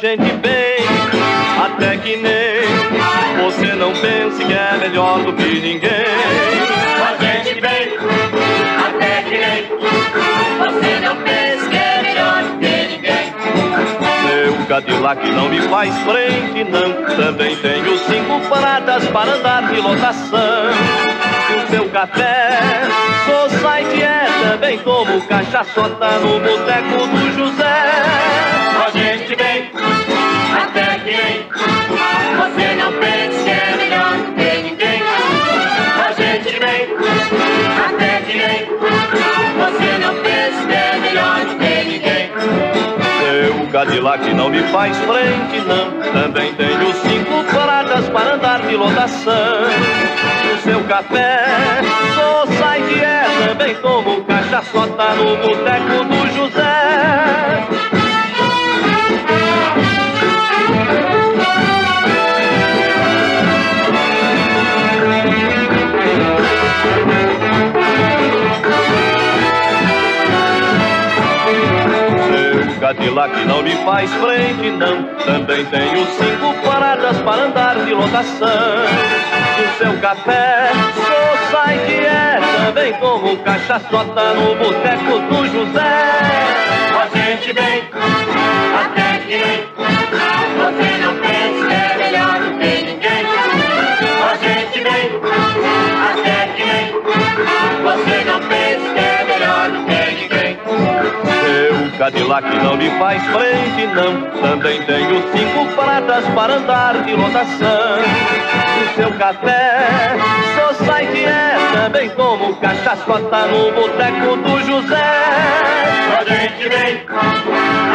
gente bem, até que nem você não pense que é melhor do que ninguém. Com a gente bem, até que nem você não pense que é melhor do que ninguém. Meu Cadillac não me faz frente, não. Também tenho 5 pratas para andar de lotação. O seu café, society é, também tomo cachaçota no boteco do José. Com a gente bem, até que nem você não pense que é melhor do que ninguém. Com a gente bem, até que nem você não pense que é melhor do que ninguém. Meu Cadillac não me faz frente, não. Também tenho 5 pratas para andar de lotação. O seu café, society é, também tomo cachaçota no boteco do José. Cadillac não me faz frente, não. Também tenho 5 paradas para andar de lotação. O seu café, society é, também tomo cachaçota no boteco do José. Com a gente bem, até que nem você não pense que é melhor do que ninguém. Com a gente bem, até que nem você não pense que é melhor do que ninguém. Meu Cadillac não me faz frente, não. Também tenho 5 pratas para andar de lotação. O seu café, society é, também tomo cachaçota no boteco do José. Com a gente bem,